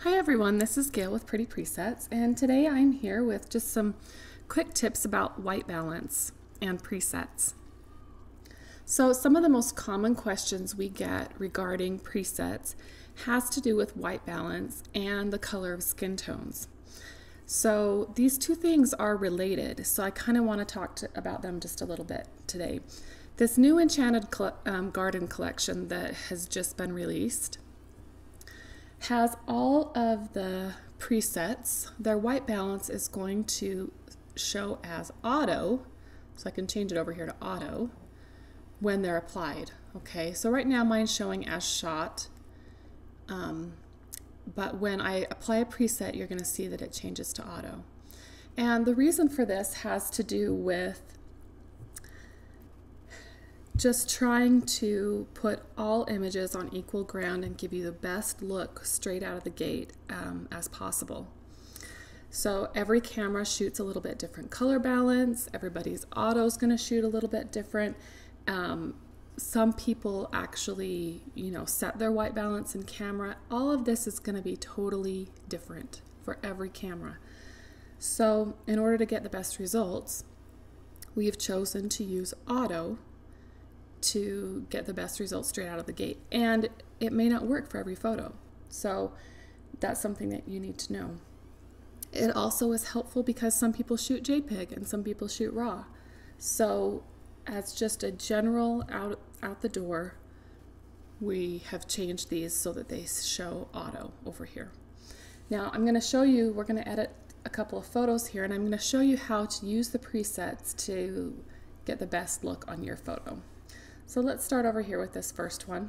Hi everyone, this is Gail with Pretty Presets, and today I'm here with just some quick tips about white balance and presets. So some of the most common questions we get regarding presets has to do with white balance and the color of skin tones. So these two things are related, so I kind of want to talk about them just a little bit today. This new Enchanted Garden collection that has just been released has all of the presets. Their white balance is going to show as auto, so I can change it over here to auto when they're applied. Okay, so right now mine's showing as shot, but when I apply a preset, you're going to see that it changes to auto. And the reason for this has to do with just trying to put all images on equal ground and give you the best look straight out of the gate as possible. So every camera shoots a little bit different color balance. Everybody's auto is going to shoot a little bit different. Some people actually, set their white balance in camera. All of this is going to be totally different for every camera. So in order to get the best results, we've chosen to use auto to get the best results straight out of the gate. And it may not work for every photo. So that's something that you need to know. It also is helpful because some people shoot JPEG and some people shoot RAW. So as just a general out the door, we have changed these so that they show auto over here. Now I'm going to show you, we're going to edit a couple of photos here, and I'm going to show you how to use the presets to get the best look on your photo. So let's start over here with this first one.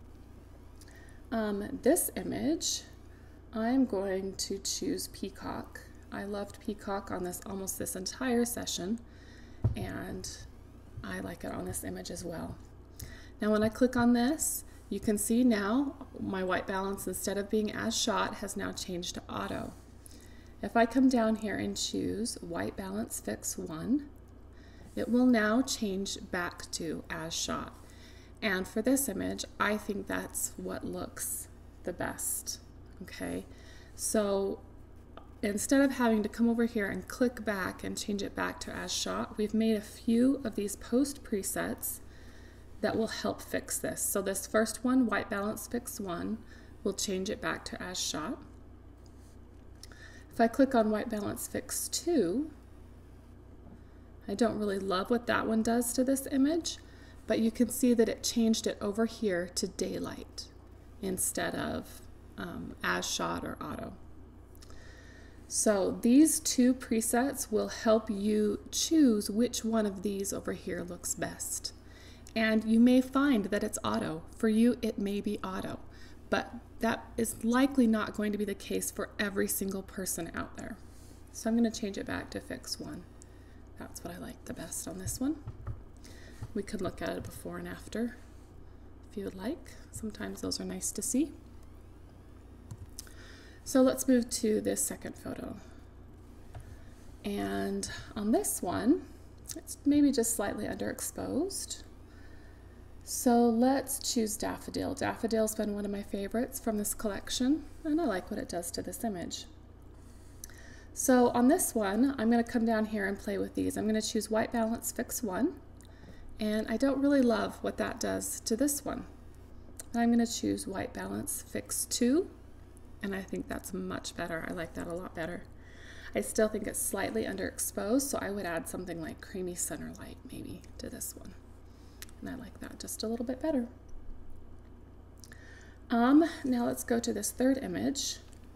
This image, I'm going to choose Peacock. I loved Peacock on almost this entire session, and I like it on this image as well. Now when I click on this, you can see now my white balance, instead of being as shot, has now changed to auto. If I come down here and choose white balance fix 1, it will now change back to as shot. And for this image, I think that's what looks the best. Okay, so instead of having to come over here and click back and change it back to as shot, we've made a few of these post presets that will help fix this. So this first one, white balance fix 1, will change it back to as shot. If I click on white balance fix 2, I don't really love what that one does to this image, but you can see that it changed it over here to daylight instead of as shot or auto. So these two presets will help you choose which one of these over here looks best. And you may find that it's auto. For you, it may be auto, but that is likely not going to be the case for every single person out there. So I'm going to change it back to fix 1. That's what I like the best on this one. We could look at it before and after if you would like. Sometimes those are nice to see. So let's move to this second photo. And on this one, it's maybe just slightly underexposed. So let's choose Daffodil. Daffodil's been one of my favorites from this collection, and I like what it does to this image. So on this one, I'm going to come down here and play with these. I'm going to choose white balance fix 1, and I don't really love what that does to this one. I'm going to choose white balance fix 2, and I think that's much better. I like that a lot better. I still think it's slightly underexposed, so I would add something like creamy center light maybe to this one. And I like that just a little bit better. Now let's go to this third image.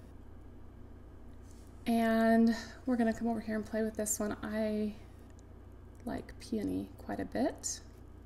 And we're going to come over here and play with this one. I like Peony quite a bit.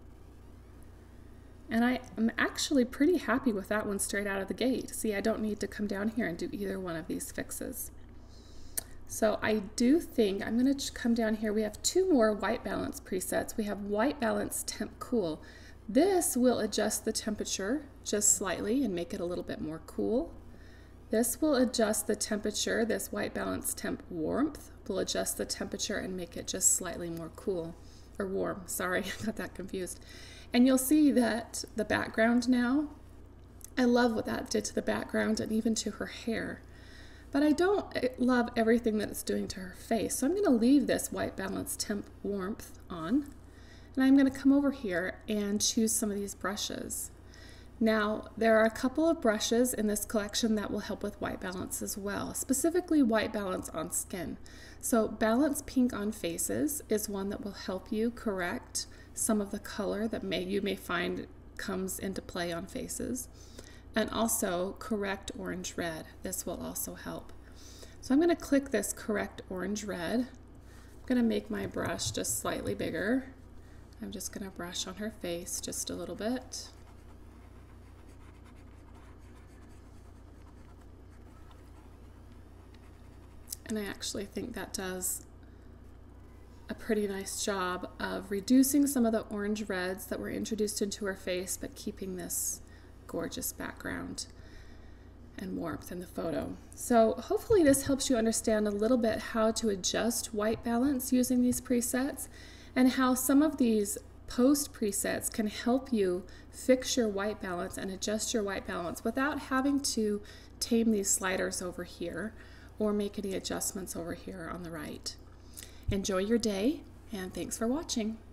And I am actually pretty happy with that one straight out of the gate. See, I don't need to come down here and do either one of these fixes. So I do think I'm going to come down here. We have 2 more white balance presets. We have white balance temp cool. This will adjust the temperature just slightly and make it a little bit more cool. This will adjust the temperature. This white balance temp warmth will adjust the temperature and make it just slightly more cool, or warm, sorry, I got that confused. And you'll see that the background now, I love what that did to the background and even to her hair. But I don't love everything that it's doing to her face. So I'm going to leave this White Balance Temp Warmth on. And I'm going to come over here and choose some of these brushes. Now, there are a couple of brushes in this collection that will help with white balance as well, specifically white balance on skin. So Balance Pink on Faces is one that will help you correct some of the color that you may find comes into play on faces. And also Correct Orange Red. This will also help. So I'm going to click this Correct Orange Red. I'm going to make my brush just slightly bigger. I'm just going to brush on her face just a little bit. And I actually think that does a pretty nice job of reducing some of the orange reds that were introduced into her face, but keeping this gorgeous background and warmth in the photo. So hopefully this helps you understand a little bit how to adjust white balance using these presets, and how some of these post presets can help you fix your white balance and adjust your white balance without having to tame these sliders over here or make any adjustments over here on the right. Enjoy your day, and thanks for watching.